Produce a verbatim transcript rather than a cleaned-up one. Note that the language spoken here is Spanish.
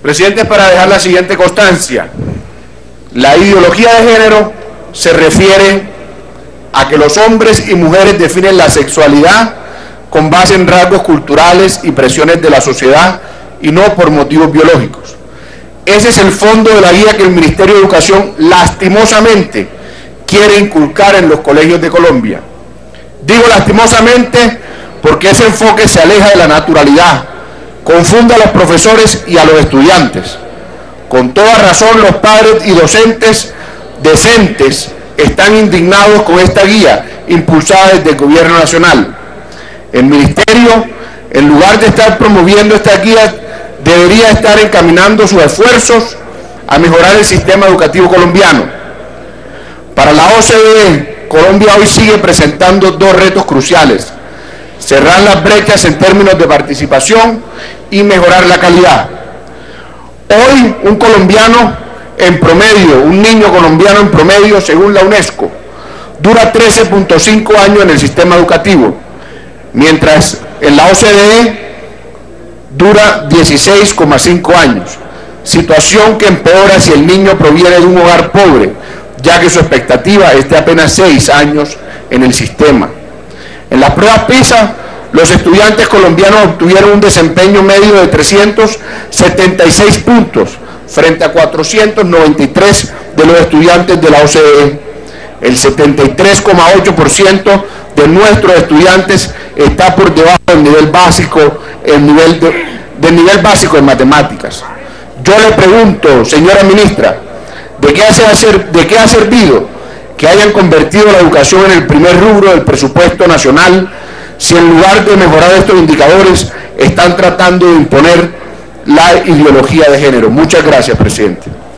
Presidente, para dejar la siguiente constancia: la ideología de género se refiere a que los hombres y mujeres definen la sexualidad con base en rasgos culturales y presiones de la sociedad y no por motivos biológicos. Ese es el fondo de la guía que el Ministerio de Educación lastimosamente quiere inculcar en los colegios de Colombia. Digo lastimosamente porque ese enfoque se aleja de la naturalidad, confunde a los profesores y a los estudiantes. Con toda razón, los padres y docentes decentes están indignados con esta guía impulsada desde el Gobierno Nacional. El Ministerio, en lugar de estar promoviendo esta guía, debería estar encaminando sus esfuerzos a mejorar el sistema educativo colombiano. Para la O C D E, Colombia hoy sigue presentando dos retos cruciales: cerrar las brechas en términos de participación y mejorar la calidad. Hoy un colombiano en promedio, un niño colombiano en promedio, según la UNESCO, dura trece punto cinco años en el sistema educativo, mientras en la O C D E dura dieciséis coma cinco años, situación que empeora si el niño proviene de un hogar pobre, ya que su expectativa es de apenas seis años en el sistema. En las pruebas PISA, los estudiantes colombianos obtuvieron un desempeño medio de trescientos setenta y seis puntos frente a cuatrocientos noventa y tres de los estudiantes de la O C D E. El setenta y tres coma ocho por ciento de nuestros estudiantes está por debajo del nivel básico, el nivel de, del nivel básico en matemáticas. Yo le pregunto, señora ministra, ¿de qué, hace hacer, ¿de qué ha servido que hayan convertido la educación en el primer rubro del presupuesto nacional si en lugar de mejorar estos indicadores están tratando de imponer la ideología de género? Muchas gracias, presidente.